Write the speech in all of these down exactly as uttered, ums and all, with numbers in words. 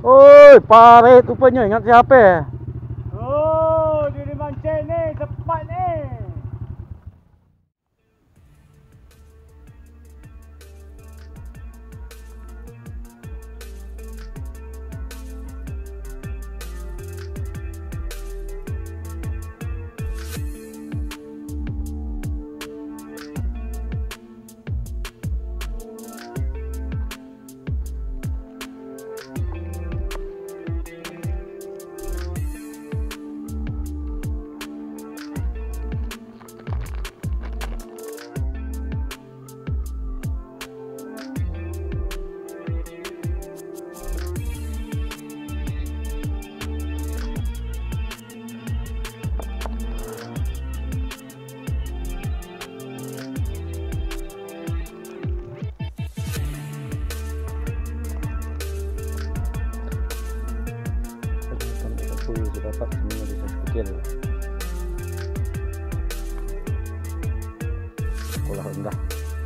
Oi, parit rupanya. Ingat siapa? Oh, dia ni mancing ni, cepat ni. Dapat semua di kecil. Sekolah rendah.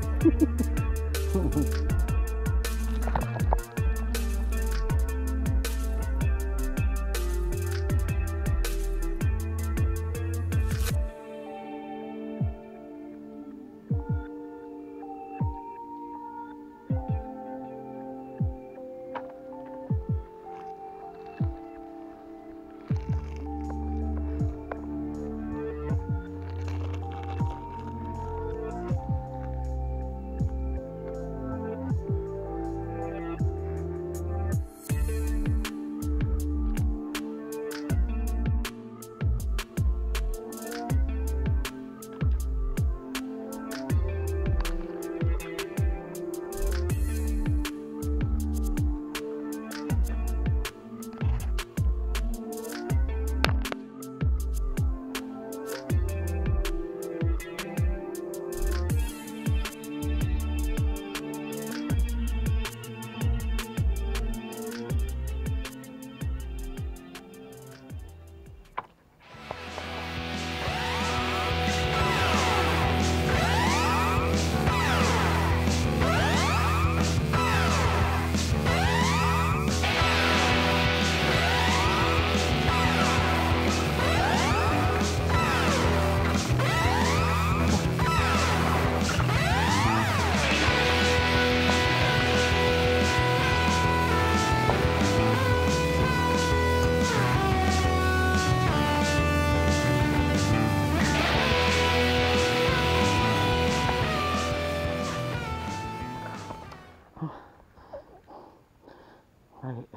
Baik.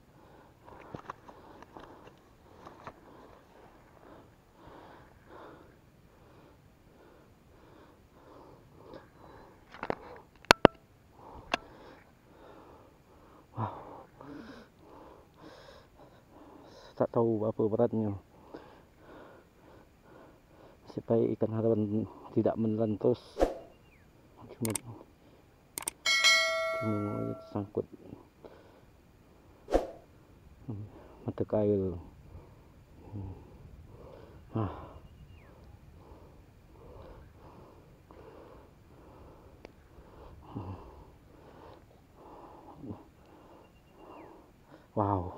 Wow. Tak tahu berapa beratnya. Supaya ikan harapan tidak menelan terus. Cuma cuma tersangkut mata kail. Hmm. Ah. Wow.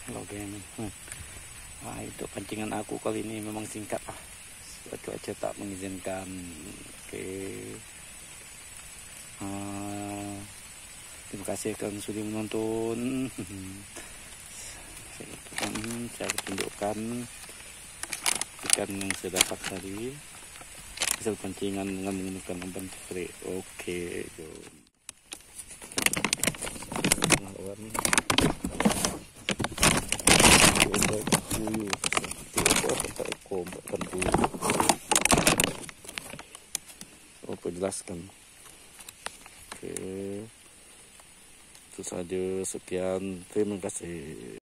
Oke, hmm. Nah, itu pancingan aku kali ini memang singkat ah. Cuaca tak mengizinkan. Oke. Ah, terima kasih kalian sudah menonton. Saya, saya tunjukkan ikan yang saya dapat tadi. Hasil pancingan dengan menggunakan umpan spray. Oke, go. Oke, jelaskan. Oke, itu saja. Sekian, terima kasih.